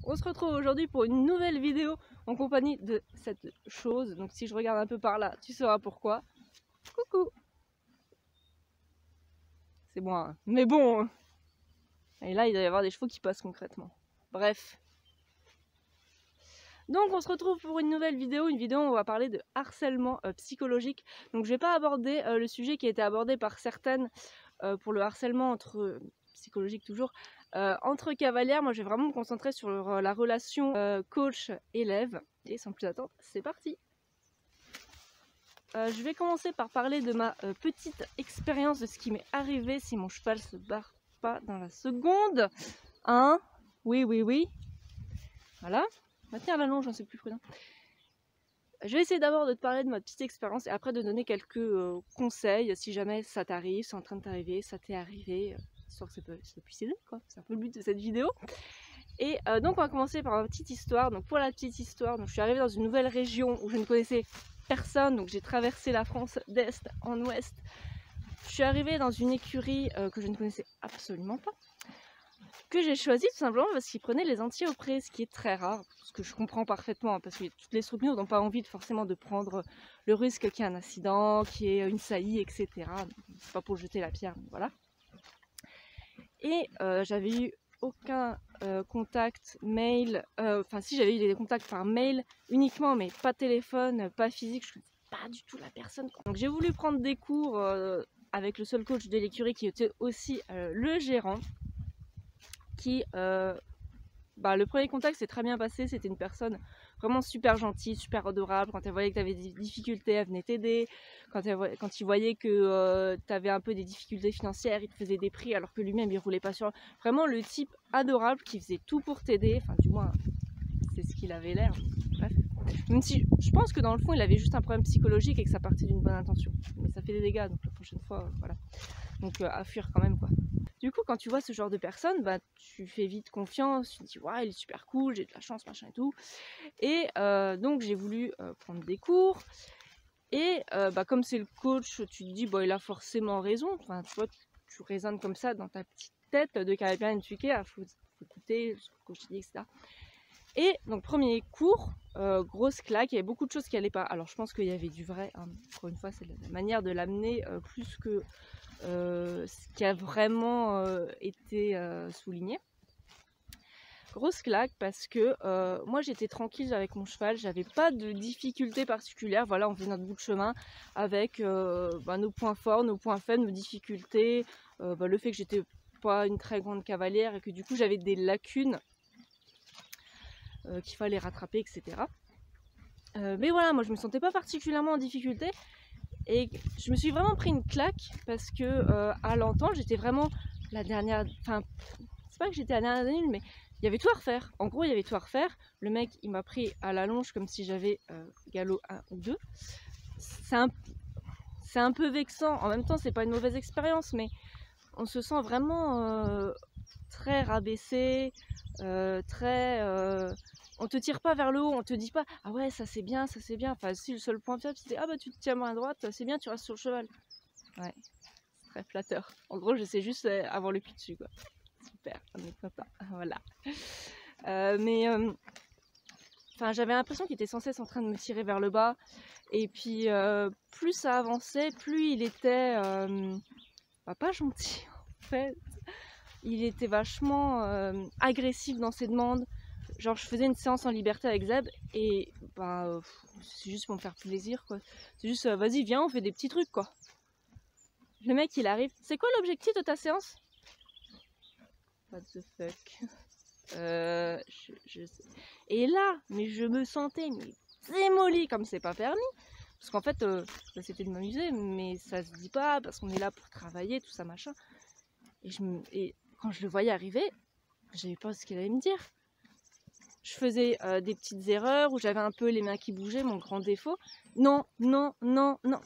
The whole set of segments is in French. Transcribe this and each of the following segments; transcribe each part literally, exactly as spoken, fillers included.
on se retrouve aujourd'hui pour une nouvelle vidéo en compagnie de cette chose. Donc si je regarde un peu par là, tu sauras pourquoi. Coucou. C'est moi, hein. Mais bon. Et là, il doit y avoir des chevaux qui passent concrètement. Bref. Donc on se retrouve pour une nouvelle vidéo, une vidéo où on va parler de harcèlement euh, psychologique. Donc je vais pas aborder euh, le sujet qui a été abordé par certaines euh, pour le harcèlement entre euh, psychologique toujours euh, entre cavalières. Moi je vais vraiment me concentrer sur euh, la relation euh, coach-élève. Et sans plus attendre, c'est parti. Euh, je vais commencer par parler de ma euh, petite expérience de ce qui m'est arrivé si mon cheval se barre pas dans la seconde. Hein? Oui, oui, oui. Voilà. On va tenir la longe, j'en sais plus prudent. Je vais essayer d'abord de te parler de ma petite expérience et après de donner quelques euh, conseils si jamais ça t'arrive, c'est en train de t'arriver, ça t'est arrivé, euh, histoire que ça, peut, ça puisse aider, quoi. C'est un peu le but de cette vidéo. Et euh, donc on va commencer par ma petite histoire. Donc pour la petite histoire, donc, je suis arrivée dans une nouvelle région où je ne connaissais personne, donc j'ai traversé la France d'est en ouest. Je suis arrivée dans une écurie euh, que je ne connaissais absolument pas, que j'ai choisi tout simplement parce qu'ils prenaient les entiers au pré, ce qui est très rare, ce que je comprends parfaitement, hein, parce que toutes les structures n'ont pas envie de, forcément de prendre le risque qu'il y ait un accident, qu'il y ait une saillie, et cetera. C'est pas pour jeter la pierre, mais voilà. Et euh, j'avais eu aucun euh, contact mail, enfin euh, si j'avais eu des contacts par mail uniquement, mais pas téléphone, pas physique, je ne connaissais pas du tout la personne. Donc j'ai voulu prendre des cours euh, avec le seul coach de l'écurie qui était aussi euh, le gérant. Qui, euh, bah, le premier contact s'est très bien passé, c'était une personne vraiment super gentille, super adorable. Quand elle voyait que tu avais des difficultés, elle venait t'aider. Quand, elle, quand il voyait que euh, tu avais un peu des difficultés financières, il te faisait des prix alors que lui-même il roulait pas sur... Vraiment le type adorable qui faisait tout pour t'aider, enfin du moins c'est ce qu'il avait l'air. Bref. Même si je pense que dans le fond il avait juste un problème psychologique et que ça partait d'une bonne intention. Mais ça fait des dégâts, donc la prochaine fois, euh, voilà. Donc euh, à fuir quand même quoi. Du coup, quand tu vois ce genre de personne, bah, tu fais vite confiance, tu te dis ouais, il est super cool, j'ai de la chance, machin et tout. Et euh, donc j'ai voulu euh, prendre des cours. Et euh, bah, comme c'est le coach, tu te dis bah, il a forcément raison. Enfin, tu vois, tu, tu raisonnes comme ça dans ta petite tête de qu'il y a bien une tuquée, il faut, faut écouter ce que le coach dit, et cetera. Et donc premier cours, euh, grosse claque, il y avait beaucoup de choses qui n'allaient pas. Alors je pense qu'il y avait du vrai, hein. Encore une fois, c'est la manière de l'amener euh, plus que euh, ce qui a vraiment euh, été euh, souligné. Grosse claque parce que euh, moi j'étais tranquille avec mon cheval, j'avais pas de difficultés particulières. Voilà, on faisait notre bout de chemin avec euh, bah, nos points forts, nos points faibles, nos difficultés, euh, bah, le fait que j'étais pas une très grande cavalière et que du coup j'avais des lacunes euh, qu'il fallait rattraper, et cetera. Euh, mais voilà, moi je me sentais pas particulièrement en difficulté et je me suis vraiment pris une claque parce que euh, à l'entendre j'étais vraiment la dernière, enfin c'est pas que j'étais la dernière nulle, mais il y avait tout à refaire. En gros il y avait tout à refaire. Le mec il m'a pris à la longe comme si j'avais euh, galop un ou deux. C'est un, c'est un peu vexant, en même temps c'est pas une mauvaise expérience, mais on se sent vraiment euh, très rabaissé, euh, très... Euh, on te tire pas vers le haut, on te dit pas ah ouais ça c'est bien, ça c'est bien. Enfin si le seul point faible c'est ah bah tu te tiens main droite, c'est bien, tu restes sur le cheval. Ouais, c'est très flatteur. En gros je sais juste avoir le cul dessus quoi. Super, on est content. Voilà. Euh, mais euh, enfin j'avais l'impression qu'il était sans cesse en train de me tirer vers le bas. Et puis euh, plus ça avançait, plus il était euh, bah, pas gentil en fait. Il était vachement euh, agressif dans ses demandes. Genre je faisais une séance en liberté avec Zeb et bah euh, c'est juste pour me faire plaisir quoi. C'est juste euh, vas-y viens on fait des petits trucs quoi. Le mec il arrive. C'est quoi l'objectif de ta séance? What the fuck. Euh, je, je sais. Et là mais je me sentais mais démolie comme c'est pas permis. Parce qu'en fait euh, c'était de m'amuser mais ça se dit pas parce qu'on est là pour travailler tout ça machin. Et, je me, et quand je le voyais arriver, j'avais pas ce qu'il allait me dire. Je faisais euh, des petites erreurs où j'avais un peu les mains qui bougeaient, mon grand défaut. Non, non, non, non.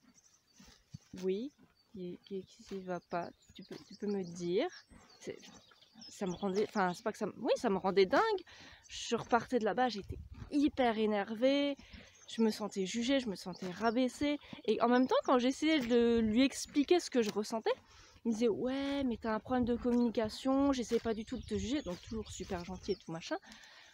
Oui, qu'est-ce qui va pas? Tu peux, tu peux me dire. Ça me rendait, enfin c'est pas que ça, oui ça me rendait dingue. Je repartais de là-bas, j'étais hyper énervée. Je me sentais jugée, je me sentais rabaissée. Et en même temps, quand j'essayais de lui expliquer ce que je ressentais, il me disait ouais mais t'as un problème de communication, j'essaie pas du tout de te juger, donc toujours super gentil et tout machin.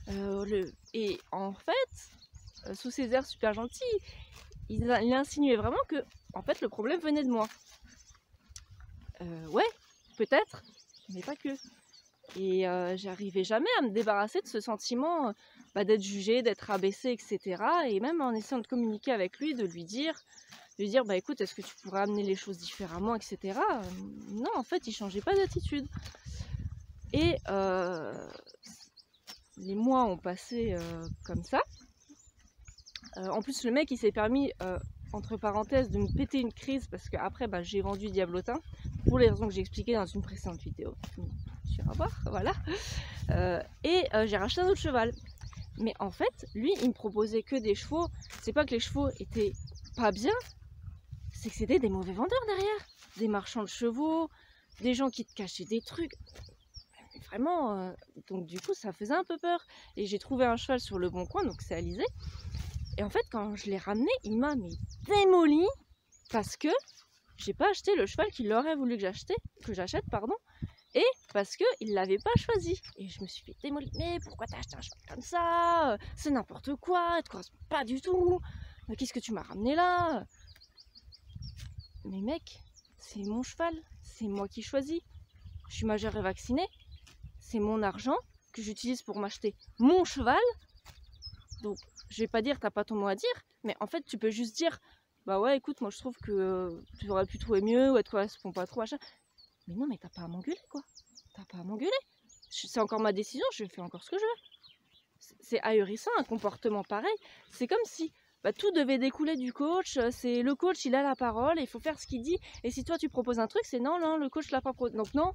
Euh, le... Et en fait, euh, sous ses airs super gentils, il, il insinuait vraiment que en fait, le problème venait de moi. Euh, ouais, peut-être, mais pas que. Et euh, j'arrivais jamais à me débarrasser de ce sentiment euh, bah, d'être jugée, d'être abaissée, et cetera. Et même en essayant de communiquer avec lui, de lui dire, de lui dire, bah écoute, est-ce que tu pourrais amener les choses différemment, et cetera. Euh, non, en fait, il changeait pas d'attitude. Et euh, les mois ont passé euh, comme ça. Euh, en plus, le mec, il s'est permis, euh, entre parenthèses, de me péter une crise parce qu'après, bah, j'ai vendu Diablotin pour les raisons que j'ai expliquées dans une précédente vidéo. Tu vas voir, voilà. Euh, et euh, j'ai racheté un autre cheval. Mais en fait, lui, il me proposait que des chevaux. C'est pas que les chevaux étaient pas bien, c'est que c'était des mauvais vendeurs derrière. Des marchands de chevaux, des gens qui te cachaient des trucs. Vraiment, euh, donc du coup, ça faisait un peu peur. Et j'ai trouvé un cheval sur le bon coin, donc c'est Alizé. Et en fait, quand je l'ai ramené, il m'a mais démoli parce que j'ai pas acheté le cheval qu'il aurait voulu que j'achète, que j'achète, pardon, et parce que il l'avait pas choisi. Et je me suis fait démolir. Mais pourquoi t'as acheté un cheval comme ça? C'est n'importe quoi, elle te correspond pas du tout. Qu'est-ce que tu m'as ramené là? Mais mec, c'est mon cheval, c'est moi qui choisis. Je suis majeure et vaccinée. C'est mon argent que j'utilise pour m'acheter mon cheval. Donc, je vais pas dire t'as pas ton mot à dire, mais en fait, tu peux juste dire bah ouais, écoute, moi je trouve que euh, tu aurais pu trouver mieux ou elle te correspond pas trop, machin. Mais non, mais t'as pas à m'engueuler, quoi. T'as pas à m'engueuler. C'est encore ma décision, je fais encore ce que je veux. C'est ahurissant, un comportement pareil. C'est comme si bah, tout devait découler du coach. C'est le coach, il a la parole, et il faut faire ce qu'il dit. Et si toi tu proposes un truc, c'est non, non, le coach l'a pas proposé. Donc non.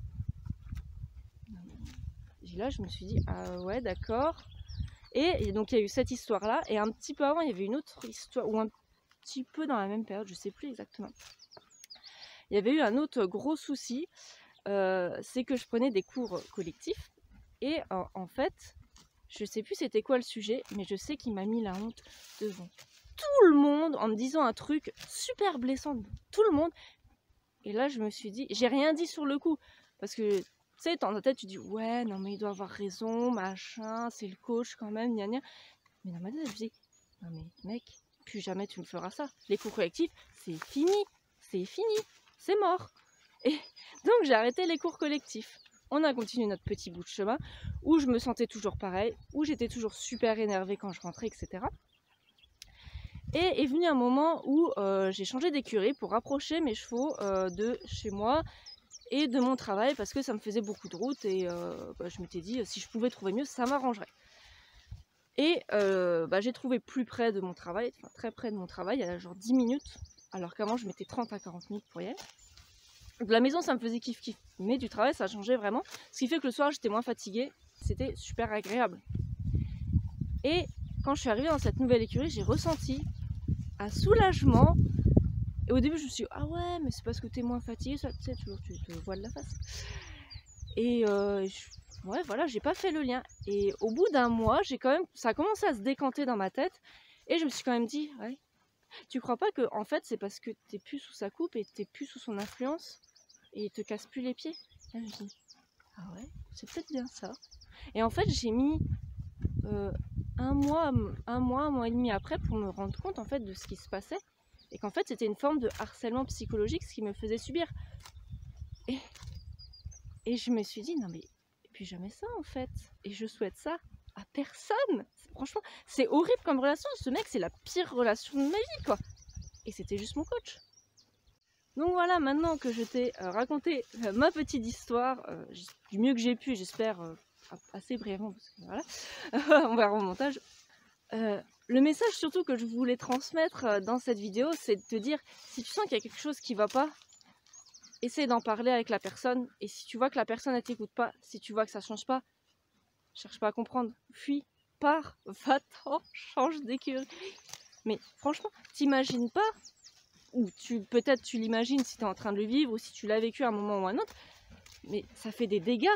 Et là, je me suis dit ah ouais, d'accord. Et, et donc il y a eu cette histoire-là, et un petit peu avant, il y avait une autre histoire, ou un petit peu dans la même période, je sais plus exactement. Il y avait eu un autre gros souci, euh, c'est que je prenais des cours collectifs, et en, en fait, je sais plus c'était quoi le sujet, mais je sais qu'il m'a mis la honte devant tout le monde en me disant un truc super blessant devant tout le monde. Et là, je me suis dit, j'ai rien dit sur le coup, parce que tu sais, dans ta tête, tu dis ouais, non, mais il doit avoir raison, machin, c'est le coach quand même, gna gna. Mais dans ma tête, je me dis non, mais mec, plus jamais tu me feras ça. Les cours collectifs, c'est fini, c'est fini, c'est mort. Et donc, j'ai arrêté les cours collectifs. On a continué notre petit bout de chemin où je me sentais toujours pareil, où j'étais toujours super énervée quand je rentrais, et cetera. Et est venu un moment où euh, j'ai changé d'écurie pour rapprocher mes chevaux euh, de chez moi et de mon travail parce que ça me faisait beaucoup de route et euh, bah, je m'étais dit si je pouvais trouver mieux, ça m'arrangerait. Et euh, bah, j'ai trouvé plus près de mon travail, enfin très près de mon travail, à genre dix minutes, alors qu'avant je mettais trente à quarante minutes pour y aller. Donc la maison ça me faisait kiff kiff, mais du travail ça changeait vraiment, ce qui fait que le soir j'étais moins fatiguée, c'était super agréable. Et quand je suis arrivée dans cette nouvelle écurie, j'ai ressenti un soulagement. Et au début je me suis dit ah ouais mais c'est parce que t'es moins fatiguée, ça, tu sais, toujours tu te voiles la face. Et euh, je, ouais voilà, j'ai pas fait le lien. Et au bout d'un mois, j'ai quand même, ça a commencé à se décanter dans ma tête. Et je me suis quand même dit, ouais, tu crois pas que en fait c'est parce que t'es plus sous sa coupe et t'es plus sous son influence et il te casse plus les pieds. Et je me dis, ah ouais, c'est peut-être bien ça. Et en fait j'ai mis euh, un mois, un mois, un mois et demi après pour me rendre compte en fait de ce qui se passait. Et qu'en fait c'était une forme de harcèlement psychologique, ce qui me faisait subir. Et, et je me suis dit, non mais plus jamais ça en fait. Et je souhaite ça à personne. Franchement, c'est horrible comme relation. Ce mec, c'est la pire relation de ma vie, quoi. Et c'était juste mon coach. Donc voilà, maintenant que je t'ai euh, raconté euh, ma petite histoire, euh, du mieux que j'ai pu, j'espère euh, assez brièvement, parce que voilà, on verra au montage. Euh, le message surtout que je voulais transmettre euh, dans cette vidéo, c'est de te dire, si tu sens qu'il y a quelque chose qui va pas, essaie d'en parler avec la personne. Et si tu vois que la personne ne t'écoute pas, si tu vois que ça change pas, cherche pas à comprendre, fuis, pars, va-t'en, change d'écurie. Mais franchement, t'imagines pas, ou tu peut-être tu l'imagines si tu es en train de le vivre, ou si tu l'as vécu à un moment ou à un autre, mais ça fait des dégâts.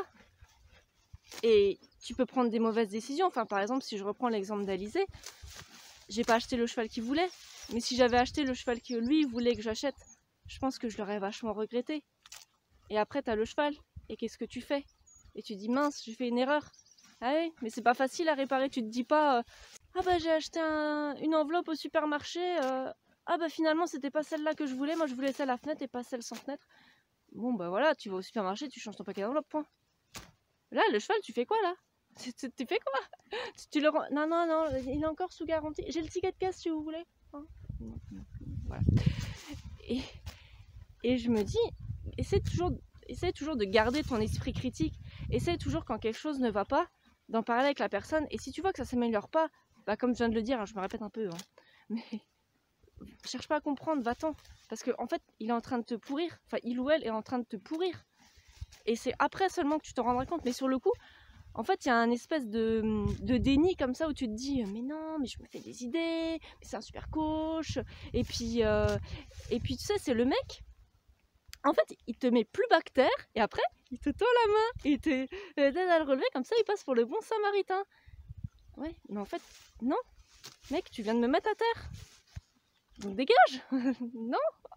Et tu peux prendre des mauvaises décisions. Enfin, par exemple, si je reprends l'exemple d'Alizé, j'ai pas acheté le cheval qu'il voulait, mais si j'avais acheté le cheval que lui voulait que j'achète, je pense que je l'aurais vachement regretté. Et après, tu as le cheval, et qu'est-ce que tu fais? Et tu dis, mince, j'ai fait une erreur. Ah oui, mais c'est pas facile à réparer, tu te dis pas euh, ah bah j'ai acheté un, une enveloppe au supermarché, euh, ah bah finalement c'était pas celle-là que je voulais, moi je voulais celle à fenêtre et pas celle sans fenêtre. Bon bah voilà, tu vas au supermarché, tu changes ton paquet d'enveloppe, point. Là, le cheval, tu fais quoi là? tu, tu, tu fais quoi? tu, tu le rends... Non, non, non, il est encore sous garantie. J'ai le ticket de caisse si vous voulez. Hein, voilà. Et, et je me dis, essaie toujours, essaie toujours de garder ton esprit critique. Essaie toujours quand quelque chose ne va pas, d'en parler avec la personne. Et si tu vois que ça s'améliore pas, bah comme je viens de le dire, hein, je me répète un peu, hein, mais cherche pas à comprendre, va-t'en. Parce qu'en en fait, il est en train de te pourrir. Enfin, il ou elle est en train de te pourrir. Et c'est après seulement que tu te rendras compte. Mais sur le coup, en fait, il y a un espèce de, de déni comme ça où tu te dis mais non, mais je me fais des idées, mais c'est un super coach. Et puis, euh, et puis tu sais, c'est le mec. En fait, il te met plus bac terre et après, il te tend la main et il te aide à le relever. Comme ça, il passe pour le bon samaritain. Ouais, mais en fait, non. Mec, tu viens de me mettre à terre. Donc dégage. Non.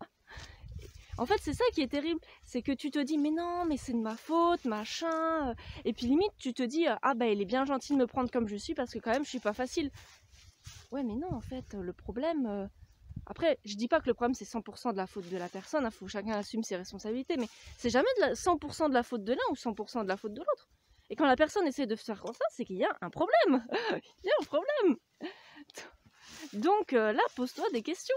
En fait, c'est ça qui est terrible, c'est que tu te dis mais non, mais c'est de ma faute, machin. Et puis limite, tu te dis ah bah il est bien gentil de me prendre comme je suis parce que quand même je suis pas facile. Ouais, mais non, en fait, le problème. Euh... Après, je dis pas que le problème c'est cent pour cent de la faute de la personne, il faut que chacun assume ses responsabilités, mais c'est jamais de la... cent pour cent de la faute de l'un ou cent pour cent de la faute de l'autre. Et quand la personne essaie de faire comme ça, c'est qu'il y a un problème. Il y a un problème. Donc euh, là, pose-toi des questions.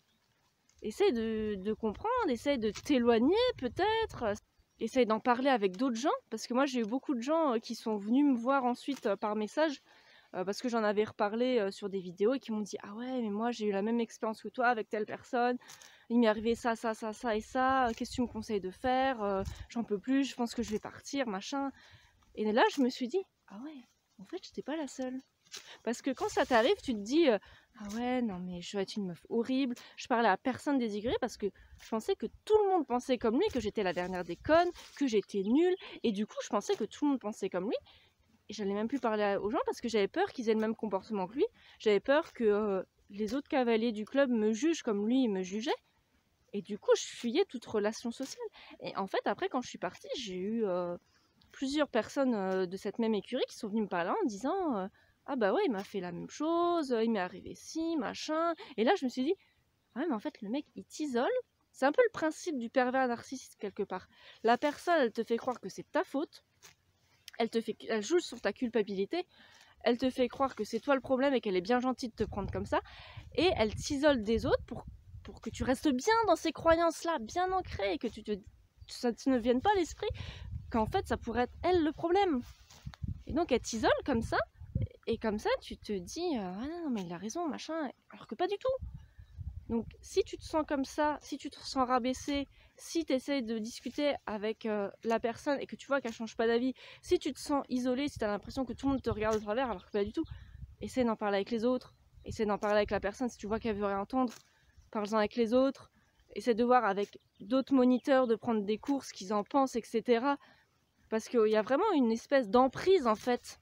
Essaye de, de comprendre, essaye de t'éloigner peut-être, essaye d'en parler avec d'autres gens, parce que moi j'ai eu beaucoup de gens qui sont venus me voir ensuite par message, euh, parce que j'en avais reparlé euh, sur des vidéos et qui m'ont dit ah ouais mais moi j'ai eu la même expérience que toi avec telle personne, il m'est arrivé ça, ça, ça, ça et ça, qu'est-ce que tu me conseilles de faire, euh, j'en peux plus, je pense que je vais partir, machin. Et là je me suis dit ah ouais, en fait j'étais pas la seule. Parce que quand ça t'arrive, tu te dis euh, ah ouais, non mais je vais être une meuf horrible. Je parlais à personne des Y parce que je pensais que tout le monde pensait comme lui, que j'étais la dernière des connes, que j'étais nulle. Et du coup, je pensais que tout le monde pensait comme lui. Et j'allais même plus parler aux gens parce que j'avais peur qu'ils aient le même comportement que lui. J'avais peur que euh, les autres cavaliers du club me jugent comme lui, il me jugeait. Et du coup, je fuyais toute relation sociale. Et en fait, après, quand je suis partie, j'ai eu euh, plusieurs personnes euh, de cette même écurie qui sont venues me parler en disant... Euh, ah bah ouais, il m'a fait la même chose, il m'est arrivé ci, machin. Et là, je me suis dit, ah ouais, mais en fait, le mec, il t'isole. C'est un peu le principe du pervers narcissique, quelque part. La personne, elle te fait croire que c'est ta faute. Elle, te fait, elle joue sur ta culpabilité. Elle te fait croire que c'est toi le problème et qu'elle est bien gentille de te prendre comme ça. Et elle t'isole des autres pour, pour que tu restes bien dans ces croyances-là, bien ancrées, et que tu te, ça ne vienne pas à l'esprit qu'en fait, ça pourrait être elle le problème. Et donc, elle t'isole comme ça. Et comme ça, tu te dis, euh, ah non, mais il a raison, machin, alors que pas du tout. Donc, si tu te sens comme ça, si tu te sens rabaissé, si tu essaies de discuter avec euh, la personne et que tu vois qu'elle change pas d'avis, si tu te sens isolé, si tu as l'impression que tout le monde te regarde de travers, alors que pas du tout, essaie d'en parler avec les autres, essaie d'en parler avec la personne, si tu vois qu'elle veut rien entendre, parle-en avec les autres, essaie de voir avec d'autres moniteurs, de prendre des cours, ce qu'ils en pensent, et cetera. Parce qu'il y a vraiment une espèce d'emprise, en fait,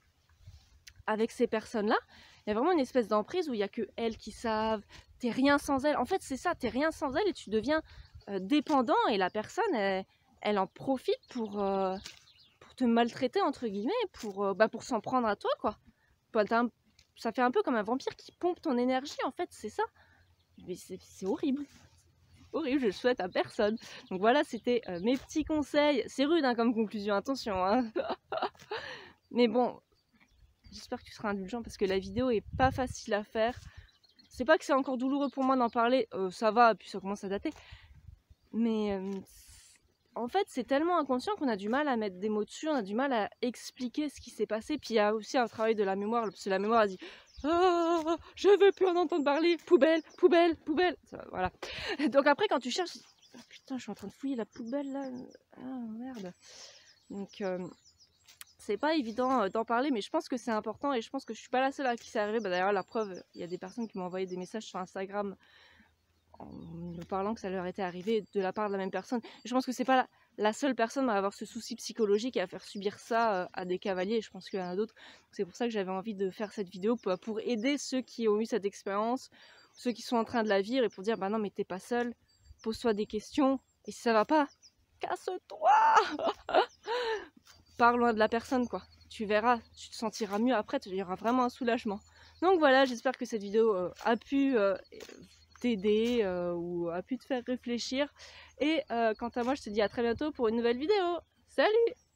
avec ces personnes-là, il y a vraiment une espèce d'emprise où il n'y a que elles qui savent, t'es rien sans elles. En fait, c'est ça, t'es rien sans elles et tu deviens euh, dépendant et la personne, elle, elle en profite pour, euh, pour te maltraiter, entre guillemets, pour, euh, bah, pour s'en prendre à toi, quoi. Un, ça fait un peu comme un vampire qui pompe ton énergie, en fait, c'est ça. Mais c'est horrible. Horrible, je le souhaite à personne. Donc voilà, c'était euh, mes petits conseils. C'est rude hein, comme conclusion, attention. Hein. Mais bon... J'espère que tu seras indulgent parce que la vidéo est pas facile à faire. C'est pas que c'est encore douloureux pour moi d'en parler, euh, ça va, puis ça commence à dater. Mais euh, en fait, c'est tellement inconscient qu'on a du mal à mettre des mots dessus, on a du mal à expliquer ce qui s'est passé. Puis il y a aussi un travail de la mémoire, parce que la mémoire a dit oh, je veux plus en entendre parler, poubelle, poubelle, poubelle. Ça, voilà. Donc après, quand tu cherches, oh, putain, je suis en train de fouiller la poubelle là. Ah merde. Donc. Euh, C'est pas évident d'en parler, mais je pense que c'est important et je pense que je suis pas la seule à qui c'est arrivé. Bah, d'ailleurs, la preuve, il y a des personnes qui m'ont envoyé des messages sur Instagram en me parlant que ça leur était arrivé de la part de la même personne. Et je pense que c'est pas la, la seule personne à avoir ce souci psychologique et à faire subir ça à des cavaliers. Je pense qu'il y en a d'autres. C'est pour ça que j'avais envie de faire cette vidéo pour, pour aider ceux qui ont eu cette expérience, ceux qui sont en train de la vivre et pour dire bah non, mais t'es pas seul, pose-toi des questions et si ça va pas, casse-toi. Pars loin de la personne, quoi. tu verras, tu te sentiras mieux après, il y aura vraiment un soulagement. Donc voilà, j'espère que cette vidéo euh, a pu euh, t'aider euh, ou a pu te faire réfléchir. Et euh, quant à moi, je te dis à très bientôt pour une nouvelle vidéo. Salut!